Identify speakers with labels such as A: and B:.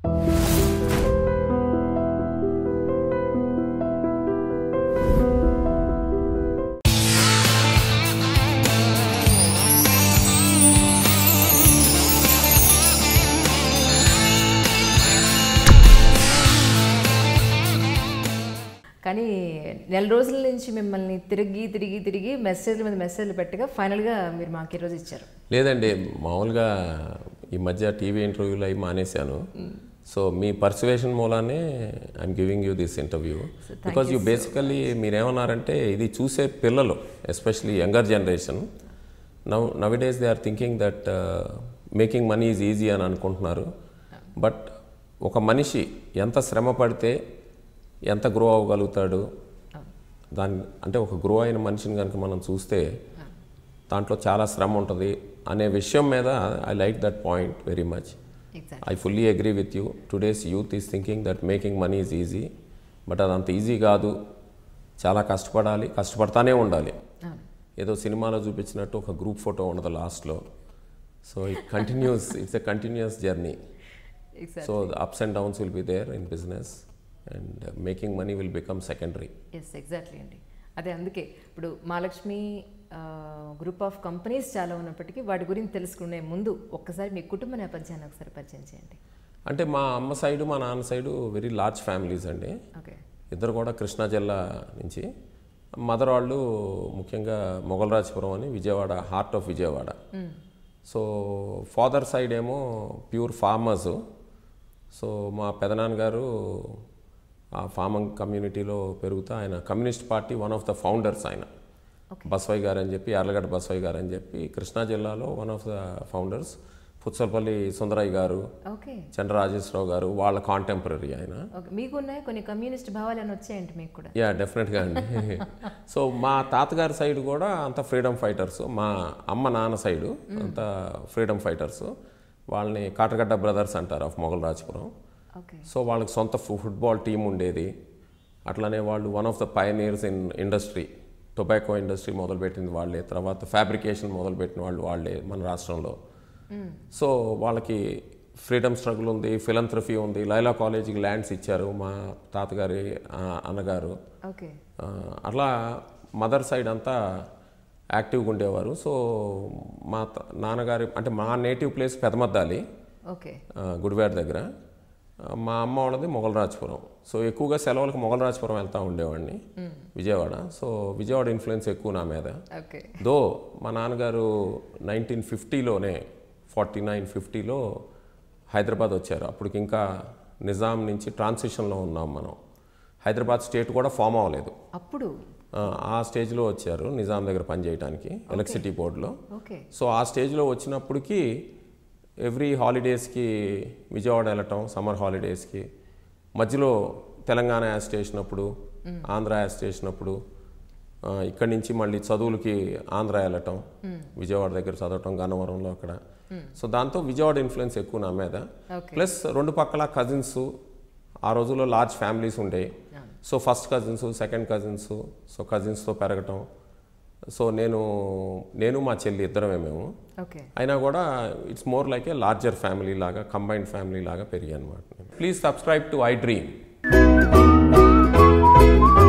A: కానీ నెల రోజుల నుంచి మిమ్మల్ని తిరిగి మెసేజ్ల మీద మెసేజ్లు పెట్టగా ఫైనల్గా మీరు మాకు ఈరోజు ఇచ్చారు.
B: లేదండి, మామూలుగా ఈ మధ్య టీవీ ఇంటర్వ్యూలు అవి మానేశాను. సో మీ పర్సువేషన్ మూలానే I'm giving you this interview because you basically మీరేమన్నారంటే ఇది చూసే పిల్లలు especially younger generation nowadays they are thinking that making money is easy అని అనుకుంటున్నారు. బట్ ఒక మనిషి ఎంత శ్రమ పడితే ఎంత గ్రో అవ్వగలుగుతాడు, దాని అంటే ఒక గ్రో అయిన మనిషిని కనుక మనం చూస్తే దాంట్లో చాలా శ్రమ ఉంటుంది అనే విషయం మీద I like that point very much. I fully agree with you. Today's youth is thinking that making money is easy, but అది అంత ఈజీ కాదు. చాలా కష్టపడాలి, కష్టపడతానే ఉండాలి. ఏదో సినిమాలో చూపించినట్టు ఒక గ్రూప్ ఫోటో ఉండదు లాస్ట్లో. So it continues, it's a continuous journey. So the ups and downs will be there in business and making money will become secondary.
A: Yes, exactly అండి. అదే అందుకే ఇప్పుడు మహాలక్ష్మి గ్రూప్ ఆఫ్ కంపెనీస్ చాలా ఉన్నప్పటికీ వాటి గురించి తెలుసుకునే ముందు ఒక్కసారి మీ కుటుంబ నేపథ్యాన్ని ఒకసారి పరిచయం చేయండి.
B: అంటే మా అమ్మ సైడు మా నాన్న సైడు వెరీ లార్జ్ ఫ్యామిలీస్ అండి.
A: ఓకే.
B: ఇద్దరు కూడా కృష్ణా జిల్లా నుంచి. మదర్ వాళ్ళు ముఖ్యంగా మొగల్రాజపురం అని Vijayawada, heart of Vijayawada. So father side ఏమో ప్యూర్ ఫార్మర్సు. సో మా పెదనాన్నగారు ఆ ఫార్మింగ్ కమ్యూనిటీలో పెరుగుతా ఆయన communist party one of the founders. ఆయన బసవయ్య గారు అని చెప్పి, యార్లగడ్డ బసవయ్య గారు అని చెప్పి కృష్ణా జిల్లాలో one of the founders. Puchalapalli Sundarayya గారు, చంద్రరాజేశ్వరరావు గారు వాళ్ళ కాంటెంపరీ ఆయన.
A: మీకు ఉన్నాయి కొన్ని కమ్యూనిస్ట్ భావాలు అని వచ్చాయండి మీకు కూడా?
B: యా, డెఫినెట్గా అండి. సో మా తాతగారి సైడ్ కూడా అంత ఫ్రీడమ్ ఫైటర్స్. మా అమ్మ నాన్న సైడు అంత ఫ్రీడమ్ ఫైటర్స్. వాళ్ళని కాటగడ్డ బ్రదర్స్ అంటారు ఆఫ్ మొగల్రాజపురం. సో వాళ్ళకి సొంత ఫుట్బాల్ టీం ఉండేది. అట్లానే వాళ్ళు one of the pioneers in industry. Tobacco industry మొదలుపెట్టింది వాళ్ళే, తర్వాత ఫ్యాబ్రికేషన్ మొదలుపెట్టిన వాళ్ళు వాళ్ళే మన రాష్ట్రంలో. సో వాళ్ళకి ఫ్రీడమ్ స్ట్రగుల్ ఉంది, ఫిలంథ్రఫీ ఉంది. లైలా కాలేజీకి ల్యాండ్స్ ఇచ్చారు మా తాతగారి అన్నగారు. అట్లా మదర్ సైడ్ అంతా యాక్టివ్గా ఉండేవారు. సో మా నాన్నగారి అంటే మా నేటివ్ ప్లేస్ పెదమద్దాలి, గుడివాడ దగ్గర. మా అమ్మ వాళ్ళది మొగల్రాజపురం. సో ఎక్కువగా సెలవులకు మొగల్రాజపురం వెళ్తూ ఉండేవాడిని, విజయవాడ. సో విజయవాడ ఇన్ఫ్లుయెన్స్ ఎక్కువ నా మీద. దో మా నాన్నగారు 1950లోనే 49-50లో హైదరాబాద్ వచ్చారు. అప్పటికి ఇంకా నిజాం నుంచి ట్రాన్సిషన్లో ఉన్నాం మనం. హైదరాబాద్ స్టేట్ కూడా ఫామ్ అవ్వలేదు అప్పుడు. ఆ స్టేజ్లో వచ్చారు నిజాం దగ్గర పనిచేయడానికి ఎలక్ట్రిసిటీ బోర్డులో. సో ఆ స్టేజ్లో వచ్చినప్పటికీ ఎవ్రీ హాలిడేస్కి విజయవాడ వెళ్ళటం, సమ్మర్ హాలిడేస్కి. మధ్యలో తెలంగాణ యాజ్ స్టేషన్ అప్పుడు, ఆంధ్ర యాజ్ స్టేషన్ అప్పుడు, ఇక్కడి నుంచి మళ్ళీ చదువులకి ఆంధ్ర వెళ్ళటం, విజయవాడ దగ్గర చదవటం గన్నవరంలో అక్కడ. సో దాంతో విజయవాడ ఇన్ఫ్లుయెన్స్ ఎక్కువ నా మీద. ప్లస్ రెండు పక్కల కజిన్స్. ఆ రోజుల్లో లార్జ్ ఫ్యామిలీస్ ఉండేవి. So first cousins, second cousins. So కజిన్స్తో పెరగటం. సో నేను మా చెల్లి ఇద్దరమే మేము. అయినా కూడా it's more like a larger family లాగా, కంబైన్డ్ ఫ్యామిలీ లాగా పెరిగాయి అనమాట. Please subscribe to iDream.